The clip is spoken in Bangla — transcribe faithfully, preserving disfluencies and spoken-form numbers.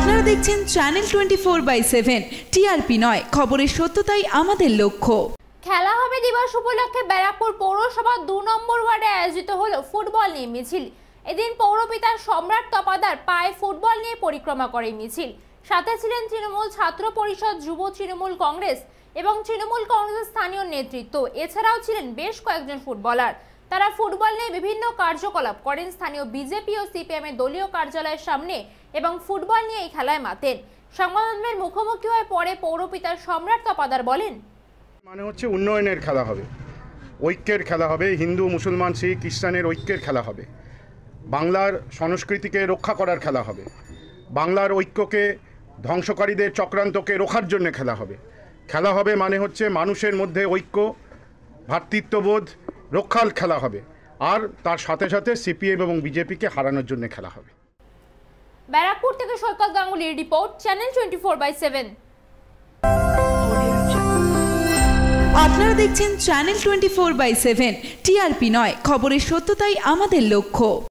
আপনারা দেখছেন channel twenty four by seven. TRP নয়, খবরের সত্যতাই আমাদের লক্ষ্য। খেলা হবে দিবস উপলক্ষে ব্যারাকপুর পৌরসভা দু নম্বর ওয়ার্ডে আয়োজিত হলো ফুটবল নিয়ে মিছিল। এদিন পৌরপিতা সম্রাট তপাদার পায়ে ফুটবল নিয়ে পরিক্রমা করে মিছিল। সাথে ছিলেন তৃণমূল ছাত্র পরিষদ, যুব তৃণমূল কংগ্রেস এবং তৃণমূল কংগ্রেসের স্থানীয় নেতৃত্ব। এছাড়াও ছিলেন বেশ কয়েকজন ফুটবলার। তারা ফুটবল নিয়ে বিভিন্ন কার্যকলাপ করেন স্থানীয় বিজেপি ও সিপিএম এর দলীয় কার্যালয়ের সামনে এবং ফুটবল নিয়ে এই খেলায় মাতেন। সংবাদমাধ্যমের মুখোমুখি হয়ে পরে পৌরপিতা সম্রাট তপাদার বলেন, মানে হচ্ছে উন্নয়নের খেলা হবে, ঐক্যের খেলা হবে, হিন্দু মুসলমান শিখ খ্রিস্টানের ঐক্যের খেলা হবে, বাংলার সংস্কৃতিকে রক্ষা করার খেলা হবে, বাংলার ঐক্যকে ধ্বংসকারীদের চক্রান্তকে রোখার জন্য খেলা হবে। খেলা হবে মানে হচ্ছে মানুষের মধ্যে ঐক্য, ভ্রাতৃত্ববোধ রক্ষার খেলা হবে, আর তার সাথে সাথে সিপিএম এবং বিজেপিকে হারানোর জন্য খেলা হবে। ব্যারাকপুর থেকে সৈকত গাঙ্গুলির report, channel twenty four by seven. আপনারা দেখছেন channel twenty four by seven. TRP নয়, খবরের সত্যতাই আমাদের লক্ষ্য।